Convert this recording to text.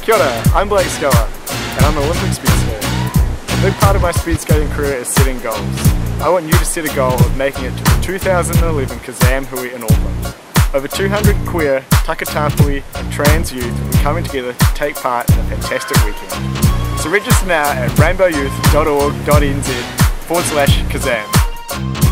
Kia ora, I'm Blake Skjellerup and I'm an Olympic speed skater. A big part of my speed skating career is setting goals. I want you to set a goal of making it to the 2011 Kazam Hui in Auckland. Over 200 queer, takatapui and trans youth will be coming together to take part in a fantastic weekend. So register now at rainbowyouth.org.nz/Kazam.